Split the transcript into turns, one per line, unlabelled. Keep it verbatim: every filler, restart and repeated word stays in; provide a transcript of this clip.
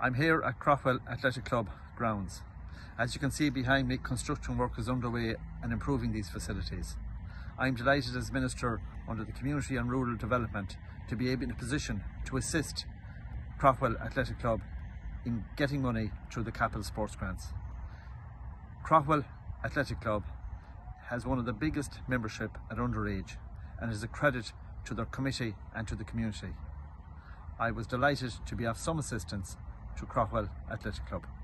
I'm here at Craughwell Athletics Club grounds. As you can see behind me, construction work is underway and improving these facilities. I'm delighted as Minister under the Community and Rural Development to be able in a position to assist Craughwell Athletics Club in getting money through the capital sports grants. Craughwell Athletics Club has one of the biggest membership at underage and is a credit to their committee and to the community. I was delighted to be of some assistance to Craughwell Athletics Club.